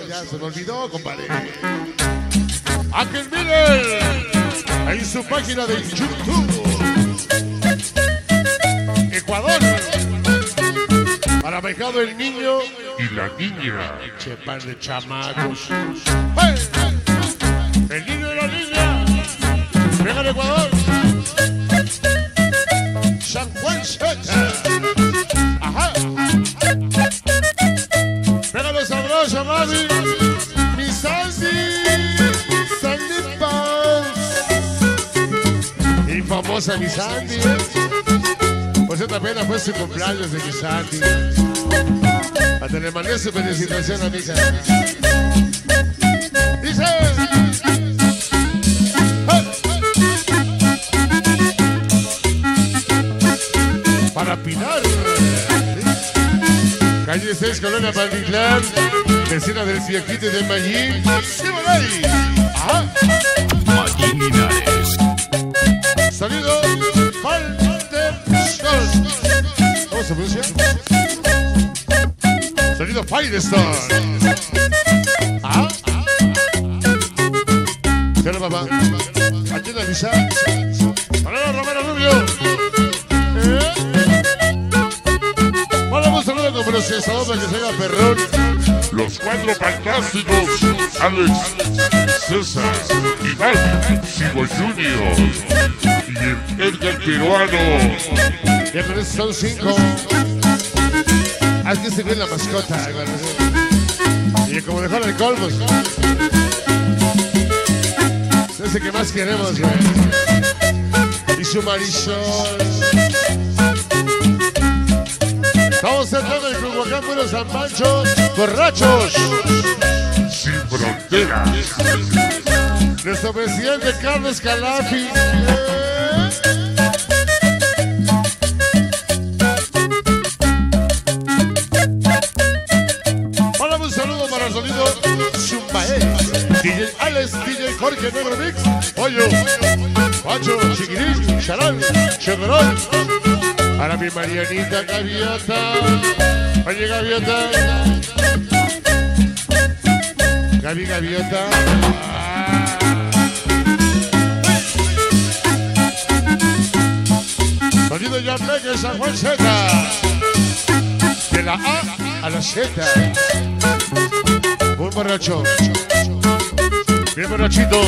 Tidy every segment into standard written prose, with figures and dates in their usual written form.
ya se me olvidó, compadre. Ángel Miller, en su página de YouTube. Ecuador, para Mercado el Niño Y la niña. che par de chamacos. ¡Hey! El niño y la niña. Venga de Ecuador. San Juan Seta. Ajá. Pégale sabroso, mami. Mi Sandy. Sandy Paz. Y famosa mi Sandy. Pues esta pena fue su cumpleaños de mi Sandy. Hasta le mandé su felicitación a mi hija. Dice. Para Pilar. Calle 6, Colonia Pantitlán. Vecina del Ciaquite de Mayín. ¡Sí, por ahí! ¡Ajá! Mayín Linares. Sonido. Firestone. ¿Cómo se pronuncia? Sonido Firestone. ¿Ah? ¿Qué onda, papá? Aquí en la misa. ¡Hola, Romero Rubio! Hola, un saludo con procesador para que se haga perrón. Los cuatro fantásticos. Alex, César, Iván, Sigo Junior. Y el Edgar peruano. Ya con eso son 5. Haz que se ve la mascota. Y como dejó el alcohol, pues. No sé qué más queremos, güey. Y su Marisol. Estamos entrando en el Club Huacán, Pueblo San Pancho. Borrachos. Sin fronteras. Nuestro presidente Carlos Calafi. Hola, un saludo para el sonido Zumbae. DJ Alex, DJ Jorge Negro Mix. Pollo, Pacho, Chiquirín, Charal, Chevron. Para mi Marianita Gaviota. Oye, Gaviota. Gaby Gaviota. Sonido ya Peque San Juan Z. De la A a la Z. Muy borracho. Bien borrachito.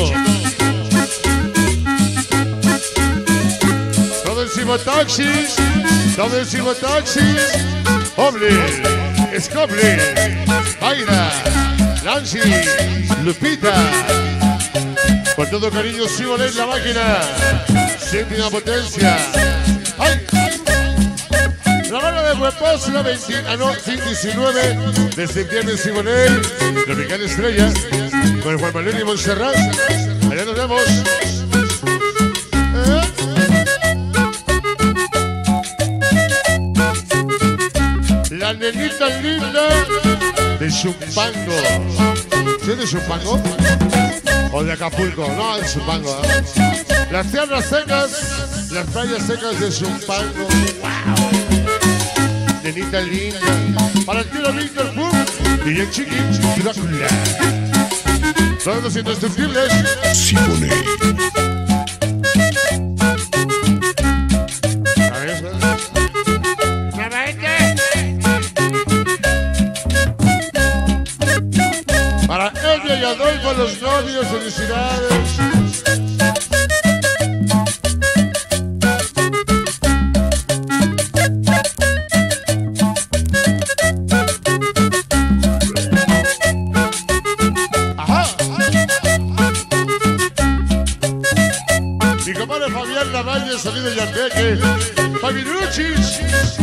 Todo encima taxis. Todo encima taxis. Oble. Escoble. Mayra. Nancy. Lupita. Con todo cariño, Simón en la máquina. Séptima potencia. ¡Ay! La mano de Huepos, la 19 de septiembre, Simonel, Tropical Estrella, con Juan Manuel y Montserrat. Allá nos vemos. La nenita linda de Zumpango. ¿Sí es de Zumpango? ¿O de Acapulco? No, de Zumpango. Las tierras secas, las playas secas de Zumpango. ¡Wow! Nenita linda. Para el tiro Víctor Pum y el Chiquín Drácula. Son los indestructibles. Simone. A ver, para Elia y Adolfo, los novios, felicidades. Mi compadre Fabián Lavalle, salido de Yateque. Fabiruchis.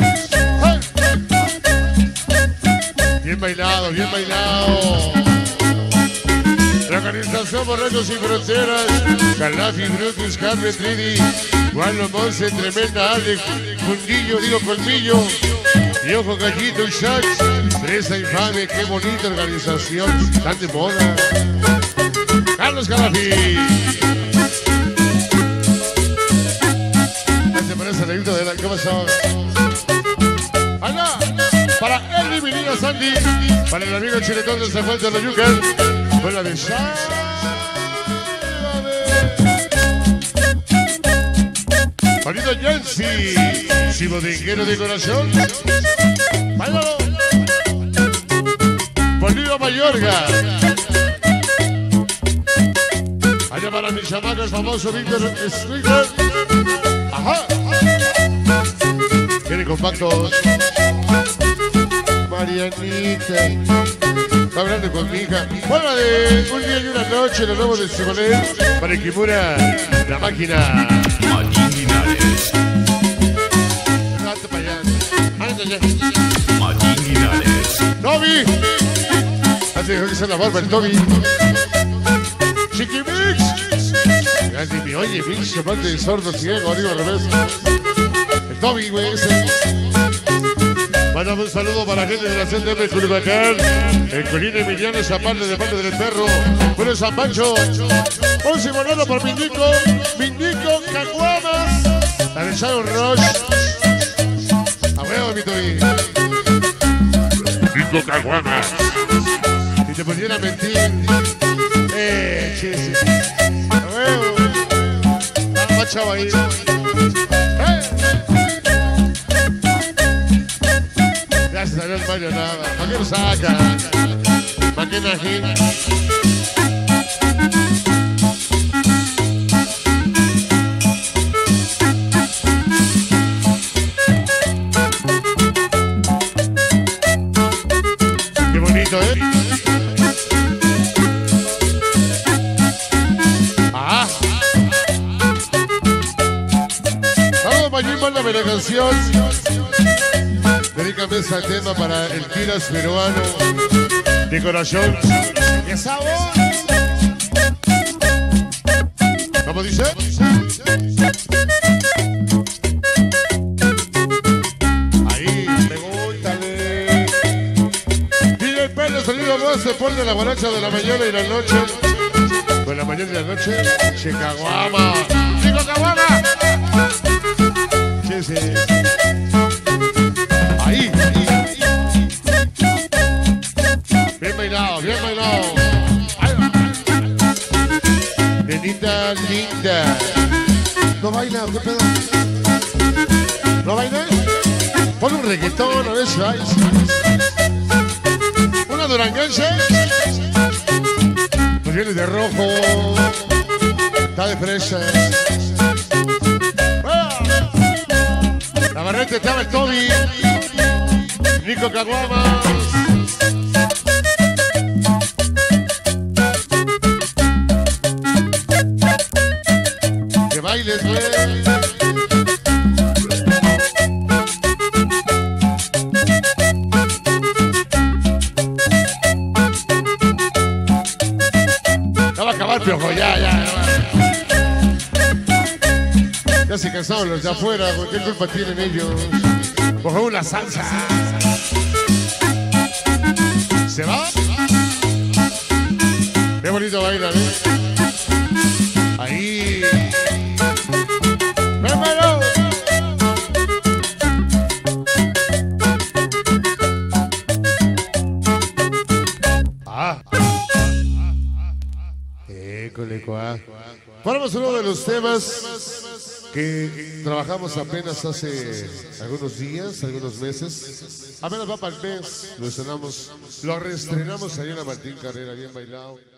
Bien bailado, bien bailado. La organización Borrachos Sin Fronteras. Calafi, Brutus, Carmen, Tridi. Juan Lomonce, Tremenda, Alex, Fundillo, digo Colmillo. Y Ojo Gallito y Sax. Presa Infame, qué bonita organización. Están de moda. Carlos Calafi. ¿Qué pasó? ¡Allá! Para Eli mi niña Sandy. Para el amigo chiletón del San Juan de los Yucas. Con la de Juanito Yancy, si bodeguero de corazón. ¡Báilalo! Bolívar Mayorga. Allá para mi chamaco, el famoso Víctor Strickler. ¡Ajá! Viene compactos. Marianita. Está hablando con mi hija. Bueno, de un día y una noche, los nuevos de Simonet. Para el Kimura, la máquina. Marginales. Date para allá. Ándale. Marginales. ¡Toby! Hace que sea la barba el Toby. ¡Chiquimix! Gracias, mi oye, Mix, aparte de sordo, ciego, arriba al revés. El Toby, güey, ese. Mandamos un saludo para la gente de la CNM Culhuacán. El Colín Emiliano Zaparte de parte del perro. Bueno, San Pancho. Un simonero por Mindico. Mindico, Caguamas. La de Sharon Roche. A huevo, mi Toby. Nico Caguamas. Si te pudiera a mentir. Chis. A huevo. Está machado ahí. Gracias a Dios, Mario, nada. ¿Para qué lo saca? ¿Para qué nají? Qué bonito, ¿eh? ¡Ah! Vamos, Mayín, mándame la canción. Dedícame ese tema para el tiras peruano de corazón. ¡Qué sabor! ¿Cómo dice? Ahí, pregúntale. Y el pelo sonido más se pone la guaracha de la mañana y la noche. Con la mañana y la noche, Chicaguama. ¡Chico Caguama! Sí, sí. Ahí. Bien bailado, bien bailado. Nenita linda. ¿No baila? ¿Qué pedo? ¿No baila? Pon un reggaetón, a ver si vais. Una duranguense. Pues viene de rojo. Está de fresa. La barreta estaba el Toby. Nico Caguamas. Que bailes, güey. Ya va a acabar, Piojo, ya. Ya se cansaron los de afuera, güey. ¿Qué culpa tienen ellos? Coge una salsa. ¿Se va? Qué bonito bailan, ¿eh? Ahí. ¡Vémelo! Ah. École. Ponemos uno de los temas que trabajamos apenas hace algunos días, algunos meses. Apenas va para el mes, lo reestrenamos ahí en la Martín Carrera, bien bailado.